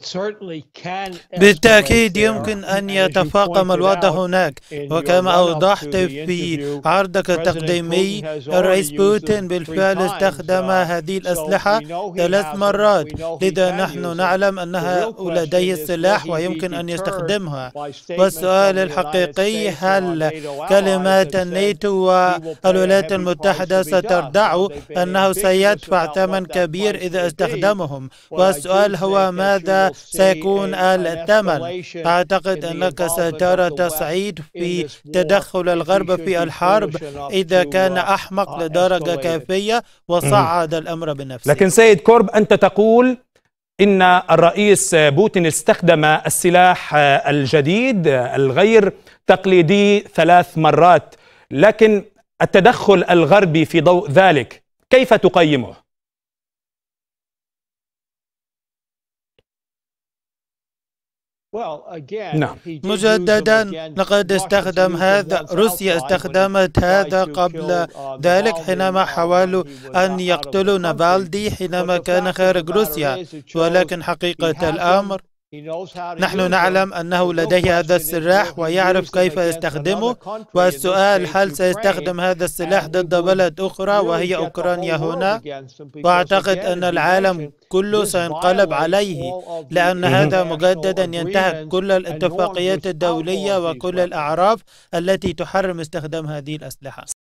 بالتأكيد يمكن أن يتفاقم الوضع هناك، وكما أوضحت في عرضك التقديمي الرئيس بوتين بالفعل استخدم هذه الأسلحة 3 مرات، لذا نحن نعلم أنها لديه السلاح ويمكن أن يستخدمها. والسؤال الحقيقي، هل كلمات الناتو والولايات المتحدة ستردع أنه سيدفع ثمن كبير إذا استخدمهم؟ والسؤال هو ماذا سيكون الثمن؟ أعتقد أنك سترى تصعيد في تدخل الغرب في الحرب إذا كان أحمق لدرجة كافية وصعد الأمر بنفسه. لكن سيد كورب، أنت تقول إن الرئيس بوتين استخدم السلاح الجديد الغير تقليدي 3 مرات، لكن التدخل الغربي في ضوء ذلك كيف تقيمه؟ نعم، مجددا لقد استخدم هذا، روسيا استخدمت هذا قبل ذلك حينما حاولوا أن يقتلوا نافالدي حينما كان خارج روسيا، ولكن حقيقة الأمر نحن نعلم أنه لديه هذا السلاح ويعرف كيف يستخدمه. والسؤال، هل سيستخدم هذا السلاح ضد بلد أخرى وهي أوكرانيا هنا؟ وأعتقد أن العالم كله سينقلب عليه، لأن هذا مجددا ينتهك كل الاتفاقيات الدولية وكل الأعراف التي تحرم استخدام هذه الأسلحة.